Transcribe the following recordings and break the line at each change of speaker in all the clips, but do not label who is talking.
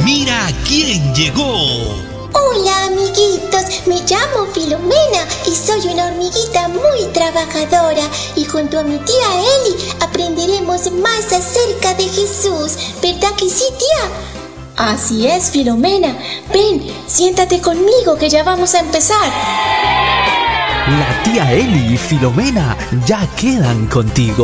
¡Mira quién llegó!
Hola amiguitos, me llamo Filomena y soy una hormiguita muy trabajadora y junto a mi tía Eli aprenderemos más acerca de Jesús, ¿verdad que sí, tía?
Así es, Filomena. Ven, siéntate conmigo que ya vamos a empezar.
La tía Eli y Filomena ya quedan contigo.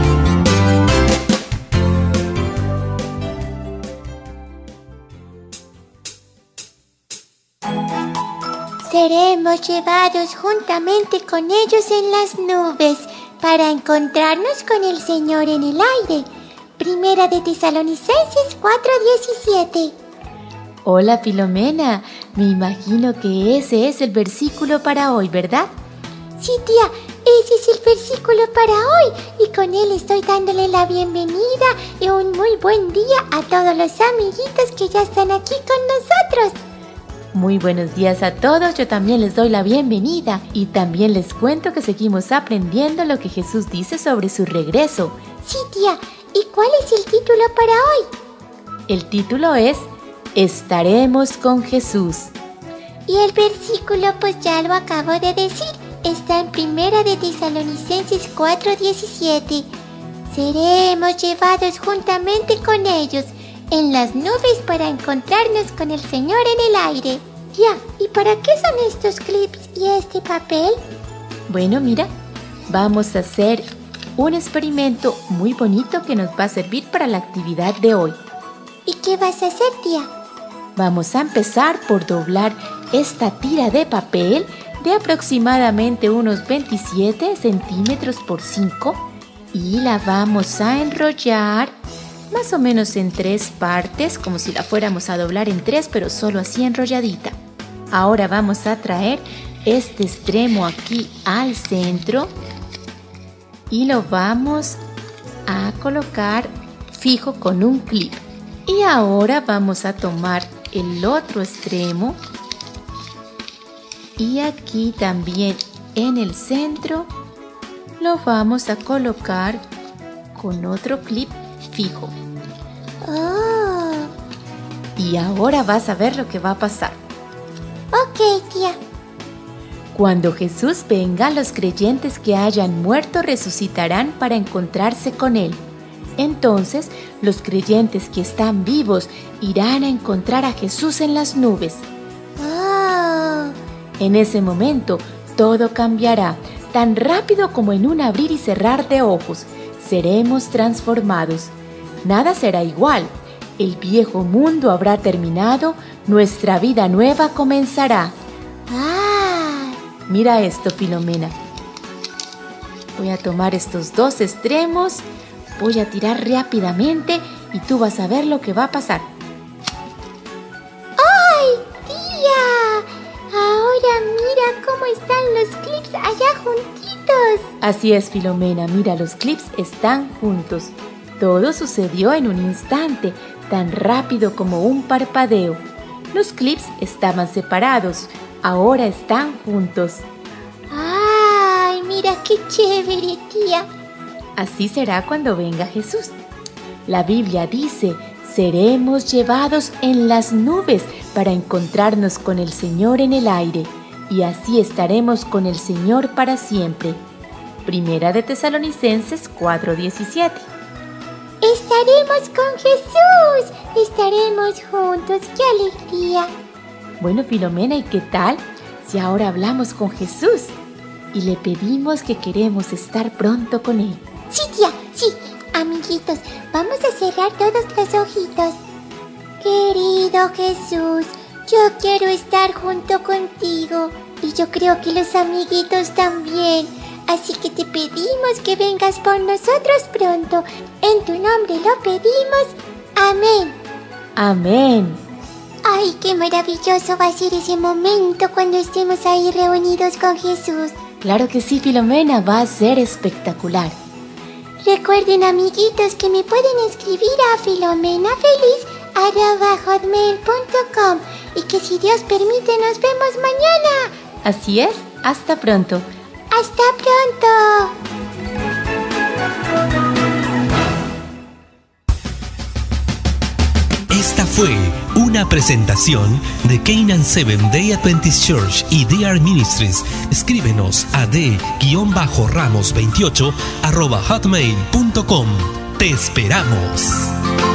Seremos llevados juntamente con ellos en las nubes para encontrarnos con el Señor en el aire. Primera de Tesalonicenses 4:17.
Hola, Filomena. Me imagino que ese es el versículo para hoy, ¿verdad?
Sí, tía, ese es el versículo para hoy y con él estoy dándole la bienvenida y un muy buen día a todos los amiguitos que ya están aquí con nosotros.
Muy buenos días a todos, yo también les doy la bienvenida y también les cuento que seguimos aprendiendo lo que Jesús dice sobre su regreso.
Sí, tía, ¿y cuál es el título para hoy?
El título es Estaremos con Jesús.
Y el versículo pues ya lo acabo de decir, está en Primera de Tesalonicenses 4:17. Seremos llevados juntamente con ellos en las nubes para encontrarnos con el Señor en el aire. Tía, ¿y para qué son estos clips y este papel?
Bueno, mira, vamos a hacer un experimento muy bonito que nos va a servir para la actividad de hoy.
¿Y qué vas a hacer, tía?
Vamos a empezar por doblar esta tira de papel de aproximadamente unos 27 centímetros por 5 y la vamos a enrollar más o menos en 3 partes, como si la fuéramos a doblar en 3, pero solo así enrolladita. Ahora vamos a traer este extremo aquí al centro y lo vamos a colocar fijo con un clip. Y ahora vamos a tomar el otro extremo y aquí también en el centro lo vamos a colocar con otro clip fijo.
Oh.
Y ahora vas a ver lo que va a pasar.
Ok, tía.
Cuando Jesús venga, los creyentes que hayan muerto resucitarán para encontrarse con Él. Entonces, los creyentes que están vivos irán a encontrar a Jesús en las nubes.
Oh.
En ese momento, todo cambiará, tan rápido como en un abrir y cerrar de ojos. Seremos transformados. Nada será igual. El viejo mundo habrá terminado, nuestra vida nueva comenzará.
Ah.
Mira esto, Filomena. Voy a tomar estos dos extremos, voy a tirar rápidamente y tú vas a ver lo que va a pasar.
¡Ay, tía! Ahora mira cómo están los clips allá juntitos.
Así es, Filomena, mira, los clips están juntos. Todo sucedió en un instante, tan rápido como un parpadeo. Los clips estaban separados, ahora están juntos.
¡Ay, mira qué chévere, tía!
Así será cuando venga Jesús. La Biblia dice, seremos llevados en las nubes para encontrarnos con el Señor en el aire, y así estaremos con el Señor para siempre. Primera de Tesalonicenses 4:17.
¡Estaremos con Jesús! ¡Estaremos juntos! ¡Qué alegría!
Bueno, Filomena, ¿y qué tal si ahora hablamos con Jesús y le pedimos que queremos estar pronto con Él?
Sí, tía, sí. Amiguitos, vamos a cerrar todos los ojitos. Querido Jesús, yo quiero estar junto contigo y yo creo que los amiguitos también. Así que te pedimos que vengas por nosotros pronto. En tu nombre lo pedimos. Amén.
Amén.
Ay, qué maravilloso va a ser ese momento cuando estemos ahí reunidos con Jesús.
Claro que sí, Filomena, va a ser espectacular.
Recuerden, amiguitos, que me pueden escribir a filomenafeliz@hotmail.com y que si Dios permite nos vemos mañana.
Así es, hasta pronto.
¡Hasta pronto!
Esta fue una presentación de Canaan Seventh Day Adventist Church y DR Ministries. Escríbenos a d-ramos28@hotmail.com. ¡Te esperamos!